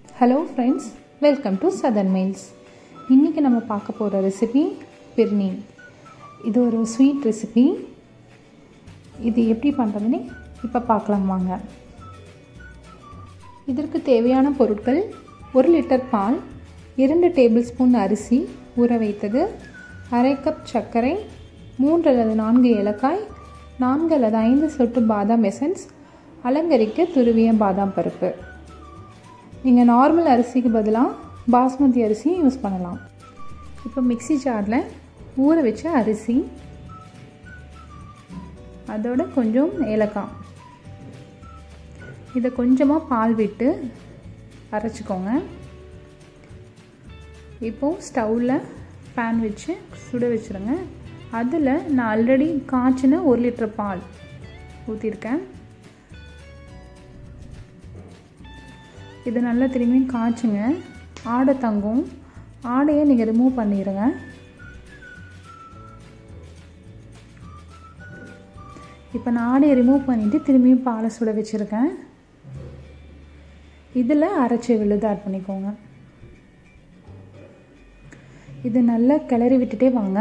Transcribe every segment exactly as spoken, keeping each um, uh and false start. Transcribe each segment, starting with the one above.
Hello friends, welcome to southern meals. இன்றைக்கி நம்ம பார்க்க போகிற ரெசிபி பிர்னி. இது ஒரு ஸ்வீட் ரெசிபி. இது எப்படி பண்ணுறதுன்னு இப்போ பார்க்கலாம் வாங்க. இதற்கு தேவையான பொருட்கள்: ஒரு லிட்டர் பால், இரண்டு டேபிள் ஸ்பூன் அரிசி ஊற வைத்தது, அரை கப் சர்க்கரை, மூன்று அல்லது நான்கு ஏலக்காய், நான்கு அல்லது ஐந்து சொட்டு பாதாம் எசன்ஸ், அலங்கரிக்க துருவிய பாதாம் பருப்பு. நீங்கள் நார்மல் அரிசிக்கு பதிலாக பாஸ்மதி அரிசியும் யூஸ் பண்ணலாம். இப்போ மிக்ஸி ஜாரில் ஊற வச்ச அரிசி, அதோட கொஞ்சம் ஏலக்காய், இதை கொஞ்சமாக பால் விட்டு அரைச்சிக்கோங்க. இப்போது ஸ்டவ்வில் பேன் வச்சு சுட வச்சுருங்க. அதில் நான் ஆல்ரெடி காய்ச்சின ஒரு லிட்டர் பால் ஊற்றிருக்கேன். இது நல்லா திரும்பியும் காய்ச்சுங்க. ஆடை தங்கும். ஆடையை நீங்கள் ரிமூவ் பண்ணிடுங்க. இப்போ நான் ஆடையை ரிமூவ் பண்ணிவிட்டு திரும்பியும் பாலை சுட வச்சுருக்கேன். இதில் அரைச்சி விழுது ஆட் பண்ணிக்கோங்க. இது நல்லா கிளறி விட்டுட்டே வாங்க.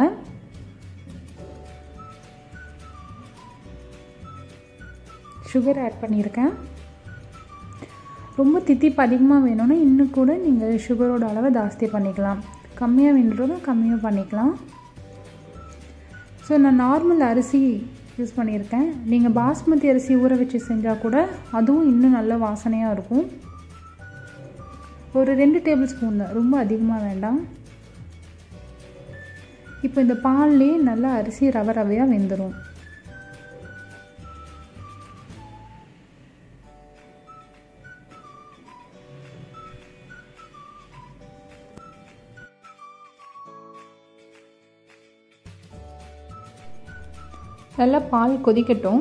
சுகர் ஆட் பண்ணியிருக்கேன். ரொம்ப தித்திப்பு அதிகமாக வேணும்னா இன்னும் கூட நீங்கள் சுகரோட அளவை ஜாஸ்தி பண்ணிக்கலாம். கம்மியாக வேணுன்றதும் கம்மியாக பண்ணிக்கலாம். ஸோ நான் நார்மல் அரிசி யூஸ் பண்ணியிருக்கேன். நீங்கள் பாஸ்மதி அரிசி ஊற வச்சு செஞ்சால் கூட அதுவும் இன்னும் நல்ல வாசனையாக இருக்கும். ஒரு ரெண்டு டேபிள் ஸ்பூன் தான், ரொம்ப அதிகமாக வேண்டாம். இப்போ இந்த பால்லேயே நல்லா அரிசி ரவை ரவையாக வெந்துடும். நல்லா பால் கொதிக்கட்டும்.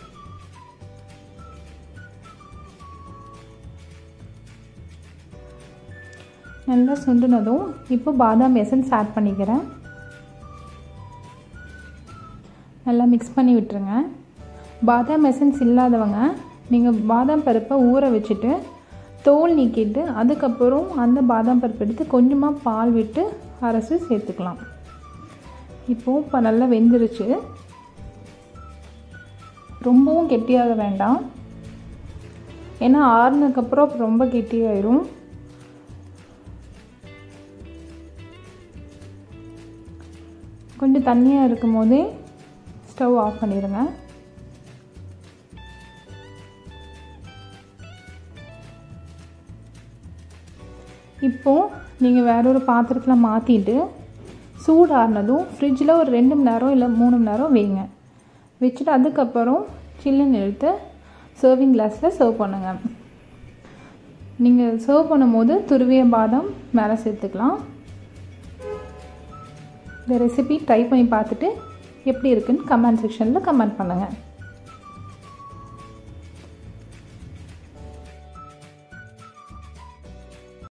நல்லா சுண்டுனதும் இப்போ பாதாம் எசன்ஸ் ஆட் பண்ணிக்கிறேன். நல்லா மிக்ஸ் பண்ணி விட்டுருங்க. பாதாம் எசன்ஸ் இல்லாதவங்க நீங்கள் பாதாம் பருப்பை ஊற வச்சுட்டு தோல் நீக்கிட்டு அதுக்கப்புறம் அந்த பாதாம் பருப்பு எடுத்து கொஞ்சமாக பால் விட்டு அரைச்சி சேர்த்துக்கலாம். இப்போது இப்போ நல்லா வெந்துருச்சு. ரொம்பவும் கெட்டியாக வேண்டாம், ஏன்னா ஆறுனதுக்கப்புறம் ரொம்ப கெட்டியாயிரும். கொஞ்சம் தண்ணியாக இருக்கும் போதே ஸ்டவ் ஆஃப் பண்ணிடுங்க. இப்போது நீங்கள் வேற ஒரு பாத்திரத்தில் மாற்றிட்டு சூடாறினதும் ஃப்ரிட்ஜில் ஒரு ரெண்டு மணி நேரம் இல்லை மூணு மணி நேரம் வைங்க. வச்சுட்டு அதுக்கப்புறம் சில்லுன்னு எடுத்து சர்விங் கிளாஸில் சர்வ் பண்ணுங்கள். நீங்கள் சர்வ் பண்ணும்போது துருவிய பாதாம் மேலே சேர்த்துக்கலாம். இந்த ரெசிபி ட்ரை பண்ணி பார்த்துட்டு எப்படி இருக்குன்னு கமெண்ட் செக்ஷனில் கமெண்ட் பண்ணுங்கள்.